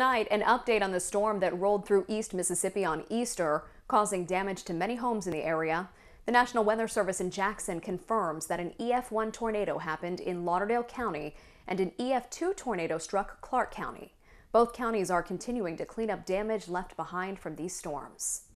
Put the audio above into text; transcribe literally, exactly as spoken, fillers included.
Tonight, an update on the storm that rolled through East Mississippi on Easter, causing damage to many homes in the area. The National Weather Service in Jackson confirms that an E F one tornado happened in Lauderdale County and an E F two tornado struck Clark County. Both counties are continuing to clean up damage left behind from these storms.